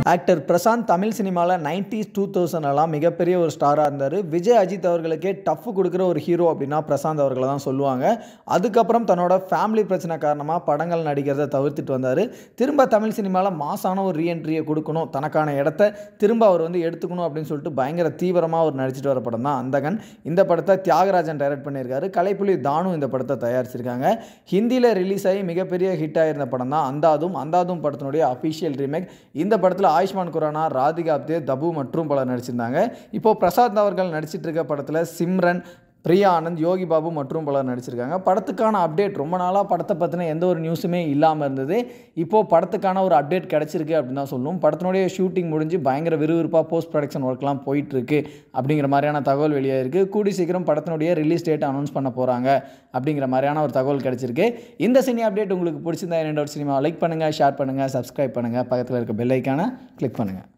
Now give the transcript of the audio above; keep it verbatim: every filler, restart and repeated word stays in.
Actor Prashanth Tamil சினிமாவில் nineties two தௌசண்ட்லாம் மிகப்பெரிய ஒரு ஸ்டாராக இருந்தார். விஜய் அஜித் அவர்களுக்கே டஃப் கொடுக்குற ஒரு ஹீரோ அப்படின்னா பிரசாந்த் அவர்களை தான் சொல்லுவாங்க. அதுக்கப்புறம் தன்னோட ஃபேமிலி பிரச்சனை காரணமாக படங்கள் நடிக்கிறத தவிர்த்துட்டு வந்தார். திரும்ப தமிழ் சினிமாவில் மாசான ஒரு ரீஎன்ட்ரியை கொடுக்கணும், தனக்கான இடத்த திரும்ப அவர் வந்து எடுத்துக்கணும் அப்படின்னு சொல்லிட்டு பயங்கர தீவிரமாக அவர் நடிச்சிட்டு வர படம் தான் அந்தகன். இந்த படத்தை தியாகராஜன் டைரக்ட் பண்ணியிருக்காரு. கலைப்புலி தானு இந்த படத்தை தயாரிச்சிருக்காங்க. ஹிந்தியில் ரிலீஸ் ஆகி மிகப்பெரிய ஹிட் ஆகிருந்த படம் தான் அந்தாதும். அந்தாதும் படத்தினுடைய அஃபிஷியல் ரீமேக். இந்த படத்தில் ஆயுஷ்மான் குரானா, ராதிகா அப்தே, தபு மற்றும் பலர் நடிச்சிருந்தாங்க. இப்போ பிரசாந்த் அவர்கள் நடிச்சிட்டு இருக்க படத்தில் சிம்ரன், பிரியா ஆனந்த், யோகி பாபு மற்றும் பலர் நடிச்சிருக்காங்க. படத்துக்கான அப்டேட் ரொம்ப நாளாக படத்தை பற்றின எந்த ஒரு நியூஸுமே இல்லாமல் இருந்தது. இப்போது படத்துக்கான ஒரு அப்டேட் கிடச்சிருக்கு அப்படின்னு தான் சொல்லணும். படத்தினுடைய ஷூட்டிங் முடிஞ்சு பயங்கர விறுவிறுப்பாக போஸ்ட் ப்ரொடக்ஷன் ஒர்க்லாம் போயிட்டுருக்கு அப்படிங்கிற மாதிரியான தகவல் வெளியாக இருக்குது. கூடி சீக்கிரம் படத்தினுடைய ரிலீஸ் டேட் அனௌன்ஸ் பண்ண போகிறாங்க அப்படிங்கிற மாதிரியான ஒரு தகவல் கிடச்சிருக்கு. இந்த சினி அப்டேட் உங்களுக்கு பிடிச்சிருந்தா என்னோட சினிமா லைக் பண்ணுங்கள், ஷேர் பண்ணுங்கள், சப்ஸ்கிரைப் பண்ணுங்கள், பக்கத்தில் இருக்க பெல் ஐக்கானை கிளிக் பண்ணுங்கள்.